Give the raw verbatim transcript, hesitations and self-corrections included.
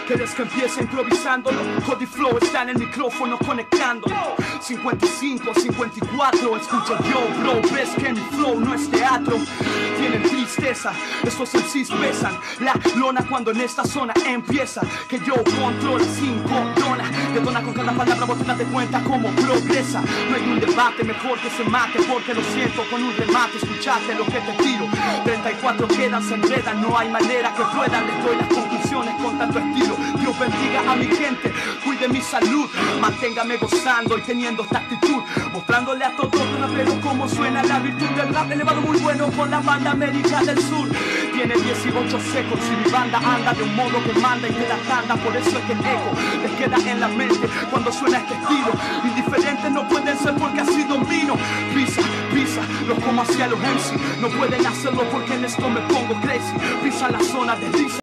¿Quieres que empiece improvisándolo? Cody Flow está en el micrófono conectándolo. cincuenta y cinco, cincuenta y cuatro, escucha yo, bro, ves que mi flow no es teatro. Tienen tristeza, estos M Cs pesan la lona cuando en esta zona empieza. Que yo controlo cinco donas, detona con cada palabra, vos te das cuenta cómo progresa. No hay un debate, mejor que se mate, porque lo siento con un remate, escuchate lo que te tiro. treinta y cuatro quedan, se enredan, no hay manera que puedan, les doy las conclusiones con tanto estilo. Dios bendiga a mi gente, cuide mi salud, manténgame gozando y teniendo esta actitud, mostrándole a todos los raperos cómo suena la virtud del rap elevado muy bueno con la banda América del Sur. Tiene dieciocho secos y mi banda anda de un modo que manda y te da tanda, por eso es que el eco les queda en la mente cuando suena este estilo. Indiferentes no pueden ser porque así domino. Pisa, pisa, los como hacia los M C, no pueden hacerlo porque en esto me pongo crazy. Pisa la zona de risa.